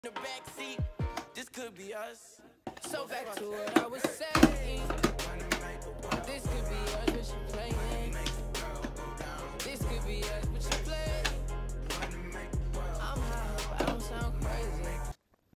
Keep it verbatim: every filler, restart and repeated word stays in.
the backseat, this could be us. So back to what I